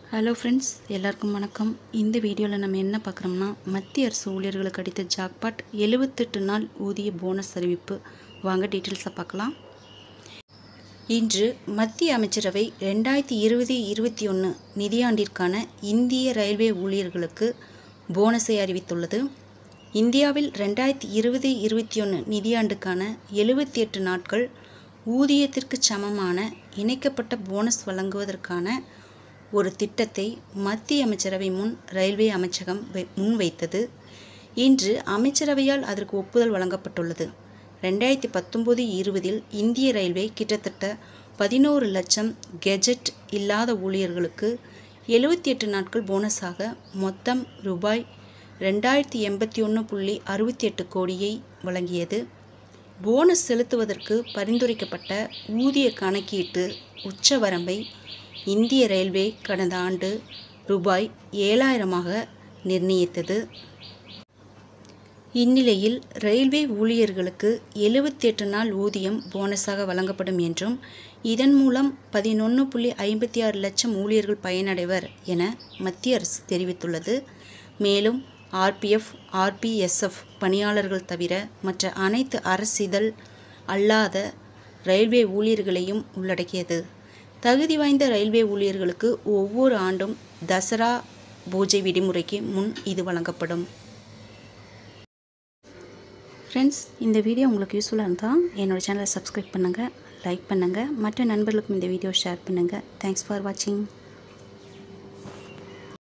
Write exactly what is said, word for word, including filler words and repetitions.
Hello friends, எல்லாருக்கும் வணக்கம். இந்த வீடியோவில் நம்ம என்ன பார்க்குறோம்னா, மத்திய அரசு ஊழியர்களுக்கு அடித்த ஜாக்பாட் எழுபத்தெட்டு நாள் ஊதிய போனஸ் அறிவிப்பு. வாங்க டீட்டெயில்ஸை பார்க்கலாம். இன்று மத்திய அமைச்சரவை ரெண்டாயிரத்தி இருபது இருபத்தி ஒன்று நிதியாண்டிற்கான இந்திய ரயில்வே ஊழியர்களுக்கு போனஸை அறிவித்துள்ளது. இந்தியாவில் ரெண்டாயிரத்தி இருபது இருபத்தி ஒன்று நிதியாண்டுக்கான எழுபத்தி எட்டு நாட்கள் ஊதியத்திற்கு சமமான இணைக்கப்பட்ட போனஸ் வழங்குவதற்கான ஒரு திட்டத்தை மத்திய அமைச்சரவை முன் ரயில்வே அமைச்சகம் முன்வைத்தது. இன்று அமைச்சரவையால் அதற்கு ஒப்புதல் வழங்கப்பட்டுள்ளது. ரெண்டாயிரத்தி பத்தொம்போது இருபதில் இந்திய ரயில்வே கிட்டத்தட்ட பதினோரு லட்சம் கெஜெட் இல்லாத ஊழியர்களுக்கு எழுபத்தி எட்டு நாட்கள் போனஸாக மொத்தம் ரூபாய் ரெண்டாயிரத்தி எண்பத்தி ஒன்று புள்ளி அறுபத்தி எட்டு கோடியை வழங்கியது. போனஸ் செலுத்துவதற்கு பரிந்துரைக்கப்பட்ட ஊதிய கணக்கீட்டு உச்சவரம்பை இந்திய ரயில்வே கடந்த ஆண்டு ரூபாய் ஏழாயிரமாக நிர்ணயித்தது. இந்நிலையில் ரயில்வே ஊழியர்களுக்கு எழுபத்தி எட்டு நாள் ஊதியம் போனஸாக வழங்கப்படும் என்றும், இதன் மூலம் பதினொன்று புள்ளி ஐம்பத்தி ஆறு லட்சம் ஊழியர்கள் பயனடைவர் என மத்திய அரசு தெரிவித்துள்ளது. மேலும் ஆர்பிஎஃப், ஆர்பிஎஸ்எஃப் பணியாளர்கள் தவிர மற்ற அனைத்து அரசிதழ் அல்லாத ரயில்வே ஊழியர்களையும் உள்ளடக்கியது. தகுதி வாய்ந்த ரயில்வே ஊழியர்களுக்கு ஒவ்வொரு ஆண்டும் தசரா பூஜை விடுமுறைக்கு முன் இது வழங்கப்படும். ஃப்ரெண்ட்ஸ், இந்த வீடியோ உங்களுக்கு யூஸ்ஃபுல்லாக இருந்தால் என்னோடய சேனலை சப்ஸ்கிரைப் பண்ணுங்கள், லைக் பண்ணுங்கள், மற்ற நண்பர்களுக்கும் இந்த வீடியோ ஷேர் பண்ணுங்கள். தேங்க்ஸ் ஃபார் வாட்சிங்.